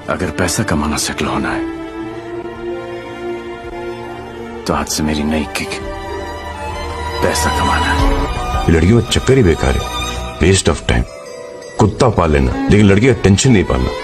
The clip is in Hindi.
अगर पैसा कमाना सेटल होना है तो आज से मेरी नई किक पैसा कमाना है। लड़कियों का चक्कर ही बेकार है, वेस्ट ऑफ टाइम। कुत्ता पाल लेना लेकिन लड़की का टेंशन नहीं पालना।